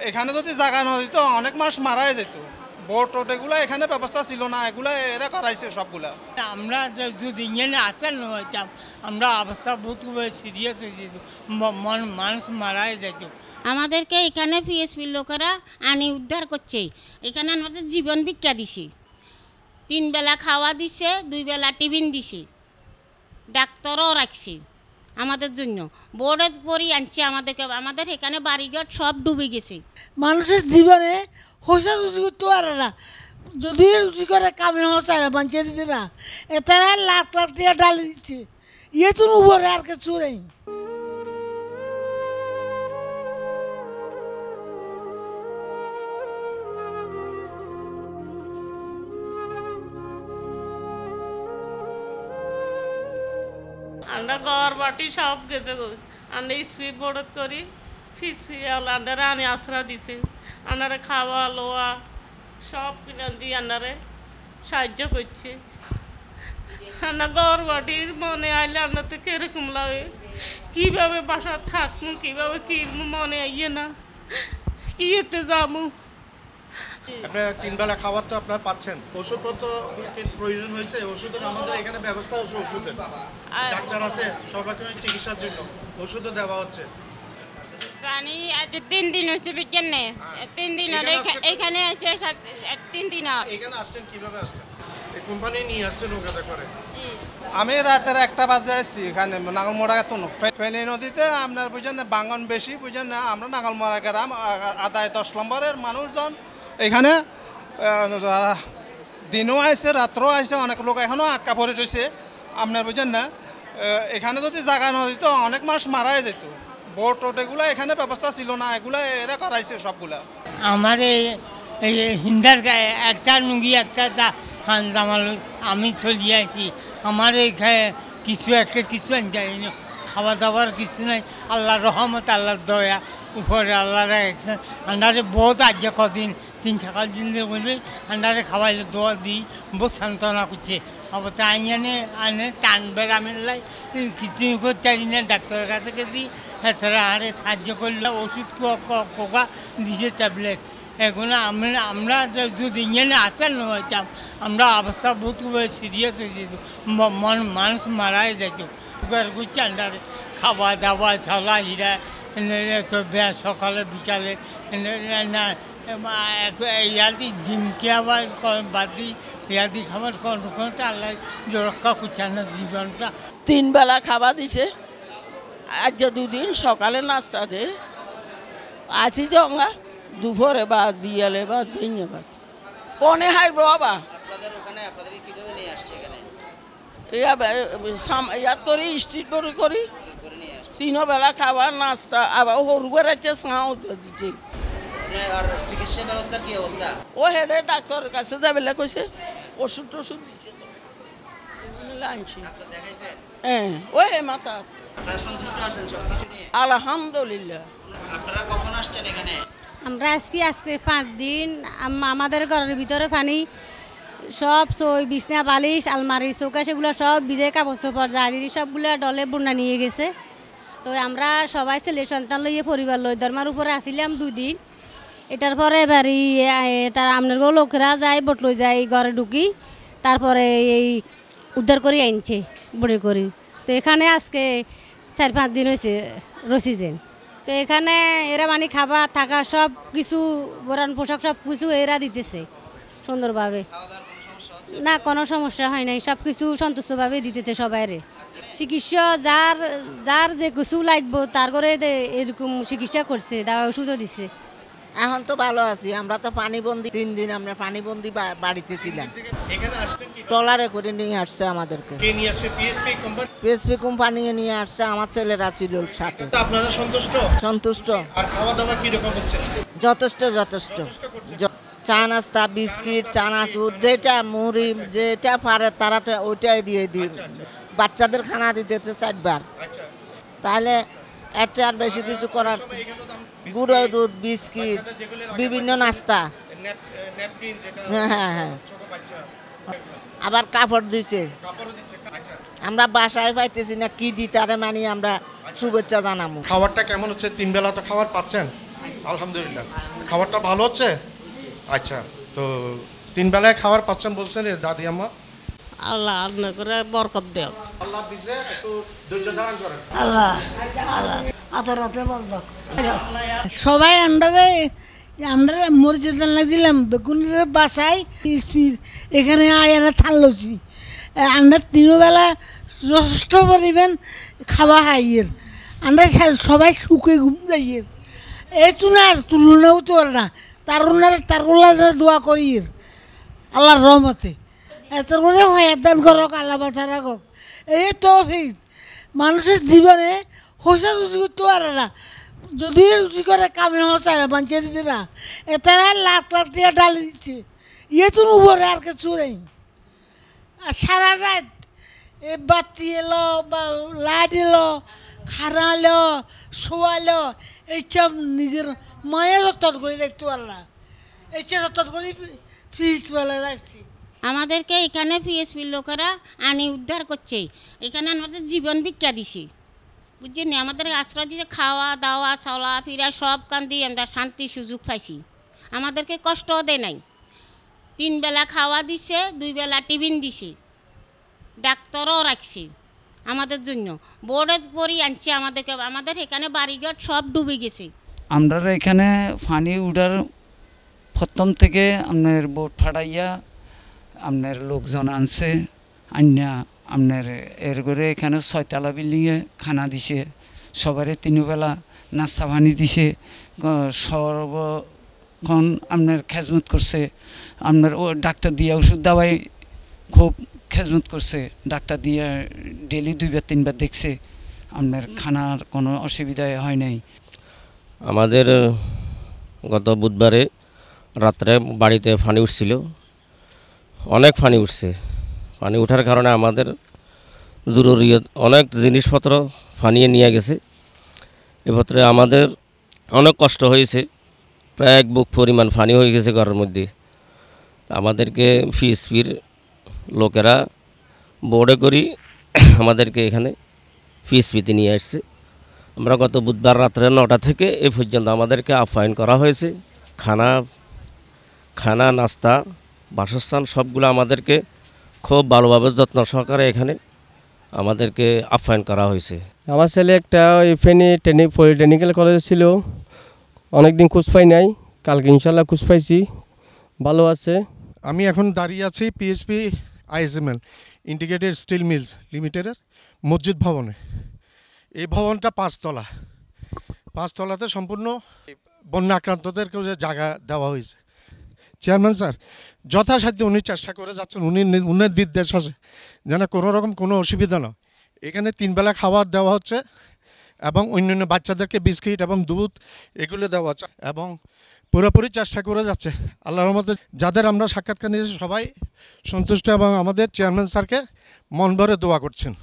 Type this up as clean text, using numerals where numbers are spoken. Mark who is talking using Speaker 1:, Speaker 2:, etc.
Speaker 1: এখানে যদি জায়গা না দিত অনেক মানুষ মারাই যেত। বোট টোট এগুলো এখানে ব্যবস্থা ছিল না, এগুলা এরা করাইছে সবগুলা।
Speaker 2: আমরা যদি এখানে আসেন হইতাম আমরা অবস্থা বহুত সিরিয়াস হয়ে যেত, মানুষ মারাই যেত।
Speaker 3: আমাদেরকে এখানে পিএসপির লোকেরা আনি উদ্ধার করছে। এখানে আমাদের জীবন ভিক্ষা দিছে, 3 বেলা খাওয়া দিছে, 2 বেলা টিফিন দিছে, ডাক্তারও রাখছে আমাদের জন্য। বোর্ডে পরি আনছে আমাদেরকে। আমাদের এখানে বাড়িঘর সব ডুবে গেছে।
Speaker 4: মানুষের জীবনে হোসা রুজি করতে পারে না, যদি রুজি করে কামে হচ্ছে না, মানুষের দিতে না। এতারা লাখ লাখ টাকা ডালে দিচ্ছে, ইয়ে তো উপরে আর কিছু নেই।
Speaker 5: আমরা ঘর বাটি সব গেছে গো। আমরা স্পিড বোর্ডত করি ফিস আন্ডারে আনি আশ্রা দিছে। আন্ডারে খাওয়া লোয়া সব কিনে দিয়ে আন্ডারে সাহায্য করছে। আমরা ঘর বাটির মনে আইলে আমরা তো কিরকম লাগে, কীভাবে বাসা থাকবো, কীভাবে কি মনে আইয়ে না, কি এতে যাবো।
Speaker 1: আপনার 3 বেলা খাবার তো আপনারা পাচ্ছেন, ওষুধপত্র প্রয়োজন হয়েছে, ওষুধের আমাদের এখানে ব্যবস্থা আছে, ওষুধের ডাক্তার আছে সর্বাত্মক চিকিৎসার জন্য, ওষুধও দেওয়া হচ্ছে।
Speaker 3: পানি 3 দিন হচ্ছে বিকেলে, 3 দিন এখানে আছে, 3 দিন।
Speaker 1: এখানে আসছেন কিভাবে আসছেন? এই কোম্পানি নিয়ে আসছেন নৌকাতে করে? আমি রাতের 1টা বাজে আসছি এখানে নাগলমোড়া তো ফেনী নদীতে। আপনার বুঝেন না বাঙ্গন বেশি, বুঝেন না আমরা নাগলমোড়া গ্রাম আদায় 10 নম্বরের মানুষজন এখানে দিনও আইছে রাত্রেও আইছে, অনেক লোক এখনও আটকা পড়ে রয়েছে। আপনার বুঝেন না এখানে যদি জায়গা না দিত অনেক মানুষ মারাই যেত। বোট টোট এগুলো এখানে ব্যবস্থা ছিল না, এগুলা এরা করাইছে সবগুলা।
Speaker 2: আমার এই হিন্দার গায়ে একটা নুঙ্গি একটা জামাল আমি চলি আছি। আমার এইখানে কিছু আনতে খাওয়া দাওয়ার কিছু নাই। আল্লাহর রহমত, আল্লাহর দয়া উপরে আল্লাহর একজন আন্ডারে বহুত আজ্ঞা কদিন 3-4 দিনের বলে আন্ডারে খাওয়াইলে দোয়া দিই, বহুত সান্ত্বনা করছে। অবস্থা আইনে টানবে রামের লাই কিছু করতে পারি না। ডাক্তারের কাছে গেছি, তারা আরে সাহায্য করলে ওষুধ কোকা দিছে, ট্যাবলেট। এখন আমরা যদি এখানে আসেন হইতাম আমরা অবস্থা বহুত সিরিয়াস হয়ে যেত, মানুষ মারাই যেত। করছে আন্ডারে খাওয়া দাওয়া চলা হিরা তো সকালে বিকালে ইয়াদি ডিমকে আবার বাদ দিই, ইয়াদি খাবার কোনো আল্লাহ রক্ষা করছে না জীবনটা।
Speaker 4: 3 বেলা খাবার দিছে, আজ 2 দিন সকালে নাস্তা দে আসি জঙ্গা, দুপুরে বা বিয়ালে বা ভেঙে বাদ কনে হাইব বাবা।
Speaker 6: আপনাদের ওখানে আপনাদের কিভাবে নিয়ে আসছে এখানে?
Speaker 4: ইয়াত করি স্ট্রিট বোর্ড করি,
Speaker 6: করে নিয়ে আসছে?
Speaker 4: 3 বেলা খাবার নাস্তা, আবার সরু বেড়াচ্ছে সাঁও দিচ্ছে।
Speaker 6: আর চিকিৎসা ব্যবস্থার কি অবস্থা?
Speaker 4: ও হেডে ডাক্তারের কাছে যাবে কইছে, ওষুধ টষুধ দিছে তো আনছি।
Speaker 6: ডাক্তার দেখাইছেন?
Speaker 4: হ্যাঁ, ওই মাথা।
Speaker 6: আপনারা সন্তুষ্ট আছেন সব কিছু নিয়ে?
Speaker 4: আলহামদুলিল্লাহ।
Speaker 6: আপনারা কখন আসছেন এখানে?
Speaker 3: আমরা আজকে 5 দিন। আমাদের ঘরের ভিতরে পানি সব বিছনা বালিশ আলমারি চৌকা সেগুলো সব ভিজে, কাপড় চোপড় জাহাজি সবগুলো ডলে বন্যা নিয়ে গেছে। তো আমরা সবাই ছেলে সন্তান লইয়ে পরিবার লই ধর্মার উপরে আসিলাম 2 দিন। এটার পরে এবারই তার আপনার লোকেরা যায়, বোট লই যায়, ঘরে ঢুকি, তারপরে এই উদ্ধার করে আনছে বড়ি করি। তো এখানে আজকে 4-5 দিন হয়েছে রসিজেন। তো এখানে এরা মানে খাবার থাকা সব কিছু বরান পোশাক সব কিছু এরা দিতেছে সুন্দরভাবে। না কোনো সমস্যা হয় নাই, সব কিছু সন্তুষ্টভাবে দিতেছে সবাইরে। চিকিৎসা যার যে কিছু লাগবো তার করে এরকম চিকিৎসা করছে, দাওয়া ওষুধও দিচ্ছে।
Speaker 7: এখন তো ভালো আছি। আমরা তো পানিবন্দি 3 দিন আমরা পানিবন্দি বাড়িতে ছিলাম।
Speaker 1: এখানে আসছেন কি
Speaker 7: ট্রলারে করে নিয়ে আসছে আমাদেরকে।
Speaker 1: কে নিয়ে আসছে? PSP company?
Speaker 7: পিএসপি কোম্পানি নিয়ে আসছে, আমার ছেলেরা ছিল সাথে।
Speaker 1: তো আপনারা সন্তুষ্ট?
Speaker 7: সন্তুষ্ট,
Speaker 1: আর খাওয়া দাওয়া কি রকম হচ্ছে?
Speaker 7: যথেষ্ট। চা নাস্তা, বিস্কিট, চানাচুর, যেটা মুড়ি যেটা পারে তারা তো ওইটাই দিয়ে দিই। বাচ্চাদের খানা দিতেছে 4 বার।
Speaker 1: আচ্ছা,
Speaker 7: তাহলে এর চেয়ে আর বেশি কিছু করার। গুঁড়ো দুধ, বিস্কিট, বিভিন্ন নাস্তা।
Speaker 1: ন্যাপকিন যেটা
Speaker 7: হ্যাঁ,
Speaker 1: ছোট বাচ্চা,
Speaker 7: আবার কাপড় দিছে।
Speaker 1: কাপড়ও দিচ্ছে। আচ্ছা,
Speaker 7: আমরা বাসায় পাইতেছি না, কি দিতারে মানে আমরা শুভেচ্ছা জানাবো।
Speaker 1: খাবারটা কেমন হচ্ছে? 3 বেলা তো খাবার পাচ্ছেন? আলহামদুলিল্লাহ খাবারটা ভালো হচ্ছে। আচ্ছা, তো 3 বেলায় খাবার পাচ্ছেন বলছেন দাদি আম্মা।
Speaker 5: আল্লাহ আল্লাহ করে বরকত দেও।
Speaker 1: আল্লাহ দিছে, একটু ধৈর্য ধারণ করেন।
Speaker 8: সবাই আমরা মসজিদে লাগছিলাম বেগুনের বাসায় এখানে আয়ানা থালছি আমরা 3 বেলা যথেষ্ট পরিমাণ খাওয়া খাইয়ের আমরা সবাই সুখে ঘুম যাইয়ের এই তুনার তুলনাও তো না তার দোয়া করির আল্লাহর রহমতে এত করে হয়াদান করক আল্লাহ বাঁচা রাখক। এই তৌফিক মানুষের জীবনে হোসা রুচি করতে পারে না, যদি রুচি করে কামে চায় না বাঞ্চিয়ে দিতে না। এতারা লাখ লাখ টাকা ডালি দিচ্ছে, ইয়ে তো উপরে আর কিছু নেই। আর সারা রাত এ বাতি এলো বা লাইট এলো, খানা এলো, শোয়ালো, এইসব নিজের মায়ের যত্ন করে দেখতে পারলাম, এইসব যত্ন করে ফ্রিজ বেলা রাখছি।
Speaker 9: আমাদেরকে এখানে পিএসপির লোকেরা আনি উদ্ধার করছে, এখানে আমাদের জীবন ভিক্ষা দিছে, বুঝছেন? আমাদের আশ্রয় দিচ্ছে, খাওয়া দাওয়া চলা ফিরা সব কান দিয়ে আমরা শান্তি সুযোগ পাইছি, আমাদেরকে কষ্টও দেয় নাই। 3 বেলা খাওয়া দিছে, 2 বেলা টিফিন দিছে, ডাক্তারও রাখছে আমাদের জন্য, বোর্ডে পরি আনছে আমাদেরকে। আমাদের এখানে বাড়িঘর সব ডুবে গেছে।
Speaker 10: আমরা এখানে পানি উঠার প্রথম থেকে আপনার বোট ফাটাইয়া আপনার লোকজন আনছে, আন্যা আপনার এর করে এখানে 6তলা বিল্ডিংয়ে খানা দিছে, সবারে 3 বেলা নাস্তা পানি দিছে, সর্বক্ষণ আপনার খেজমত করছে, আপনার ও ডাক্তার দিয়ে ওষুধ দাওয়াই খুব খেজমত করছে, ডাক্তার দিয়ে ডেলি 2-3 বার দেখছে, আপনার খানার কোনো অসুবিধা হয় নাই।
Speaker 11: আমাদের গত বুধবারে রাত্রে বাড়িতে পানি উঠছিল, অনেক পানি উঠছে। পানি ওঠার কারণে আমাদের জরুরি অনেক জিনিসপত্র পানিয়ে নিয়ে গেছে। এক্ষেত্রে আমাদের অনেক কষ্ট হয়েছে, প্রায় 1 বুক পরিমাণ পানি হয়ে গেছে ঘরের মধ্যে। আমাদেরকে পিএসপির লোকেরা বোর্ডে করি আমাদেরকে এখানে পিএসপিতে নিয়ে আসছে। আমরা গত বুধবার রাত্রে 9টা থেকে এ পর্যন্ত আমাদেরকে আপ্যায়ন করা হয়েছে। খানা নাস্তা বাসস্থান সবগুলো আমাদেরকে খুব ভালোভাবে যত্ন সহকারে এখানে আমাদেরকে আপ্যায়ন করা হয়েছে।
Speaker 12: আমার ছেলে একটা ওই ফেনী পলিটেকনিক্যাল কলেজে ছিল, অনেক দিন খোঁজ পাই নাই, কালকে ইনশাল্লাহ খোঁজ পাইছি, ভালো আছে।
Speaker 1: আমি এখন দাঁড়িয়ে আছি PSP ISML integrated steel mills লিমিটেডের মসজিদ ভবনে। এই ভবনটা 5 তলা, 5 তলাতে সম্পূর্ণ বন্যা আক্রান্তদেরকে জায়গা দেওয়া হয়েছে। চেয়ারম্যান স্যার যথাসাধ্য উনি চেষ্টা করে যাচ্ছেন, উনি নির্দেশ আছে যেন কোনো রকম কোনো অসুবিধা না। এখানে 3 বেলা খাবার দেওয়া হচ্ছে এবং অন্যান্য বাচ্চাদেরকে বিস্কিট এবং দুধ এগুলো দেওয়া হচ্ছে এবং পুরোপুরি চেষ্টা করে যাচ্ছে। আল্লাহর রহমতে যাদের আমরা সাক্ষাৎকার নিয়েছি সবাই সন্তুষ্ট এবং আমাদের চেয়ারম্যান স্যারকে মন ভরে দোয়া করছেন।